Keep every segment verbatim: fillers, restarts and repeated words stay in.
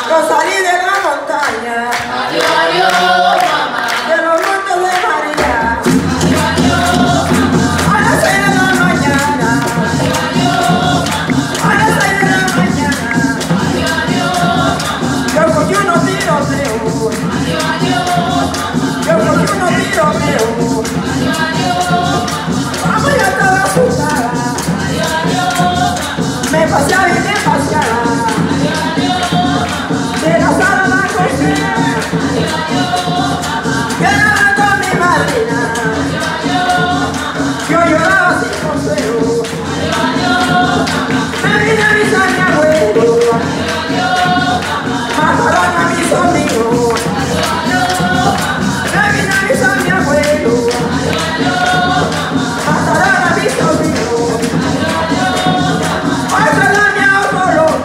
Yo salí de la montaña, Adiós, adiós, mamá. de los montes de María, Adiós, adiós, mamá. a las seis de la mañana, Adiós, adiós, mamá. a las seis de la mañana, Adiós, adiós, mamá. yo cogí unos tiroteos, Adiós, adiós, mamá. yo cogí unos tiroteos, Adiós, adiós, mamá. vamos ya estaba asustada, Adiós, adiós, mamá. me paseaba y me paseaba, Adiós, adiós, mamá. de la sala a la cocina, Adiós, adiós, mamá. yo andaba con mi madrina, Adiós, adiós, mamá. yo lloraba sin consuelo, Adiós, adiós, mamá. me vine a avisar a mi abuelo, Adiós, adiós, mamá. mataron a mis amigos, Adiós, adiós, mamá. me vine a avisar a mi abuelo, Adiós, adiós, mamá. mataron a mis amigos, Adiós, adiós, mamá. ay Colombia, oh Colombia,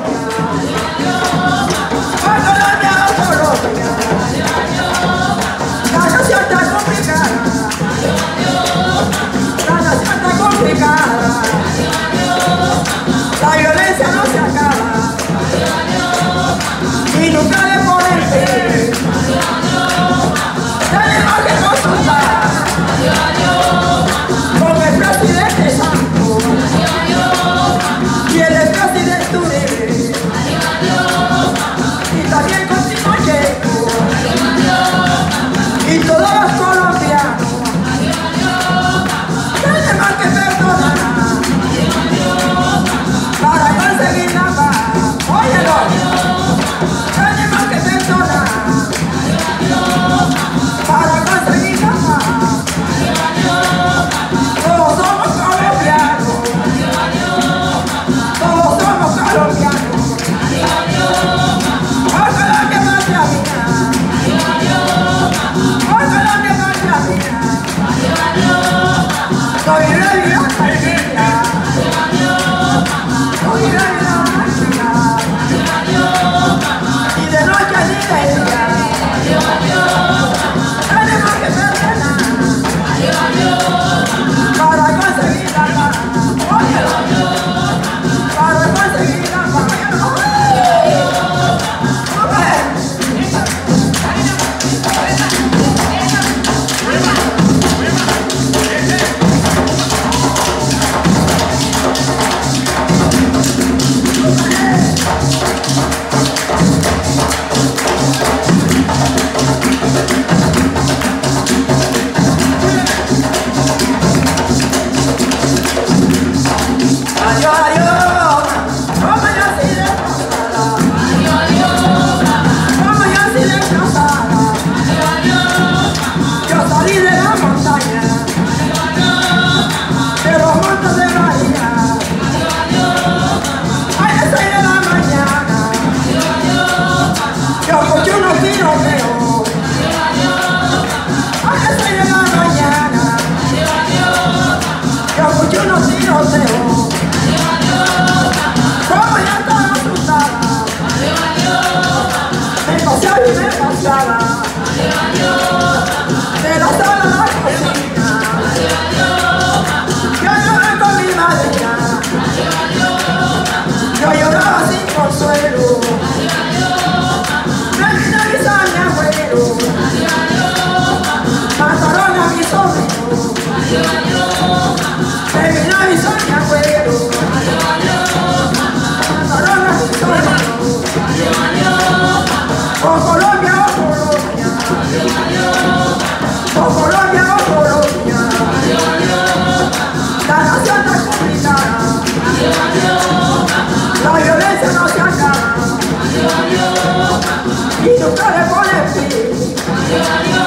ay Colombia, oh Colombia, la nación está complicada, la nación está complicada, la violencia no se acaba, y nunca le ponen fin, tenemos que consultar con el presidente Santos y el expresidente Uribe, y también con Timoyenko, y todos los colombianos, tenemos que perdonar para conseguir la paz. Óyelo, tenemos que perdonar para conseguir la paz. Todos somos colombianos, todos somos colombianos. ¡Oh, Colombia, patria mía! ¡Oh, Colombia, patria mía! Soy reina María, soy reina María, y de noche ni de día, tenemos que perdonar para conseguir la paz. Óyelo, para conseguir la paz. Adiós, adiós, como yo soy descansada, como yo soy descansada, yo salí de la montaña, de los montes de María, a las seis de la mañana, yo escuché unos tiroteos, a las seis de la mañana, yo escuché unos tiroteos, como ya estaba asustada, me paseaba y me paseaba, de la sala a la cocina, yo lloraba con mi madrina, yo lloraba sin consuelo, me vine a avisar a mi abuelo, mataron a mis sobrinos, me vine a avisar a mi abuelo, mataron a mis sobrinos, oh Colombia, oh Colombia, oh Colombia, oh Colombia, la nación está complicada, la violencia no se acaba, y nunca le pone fin.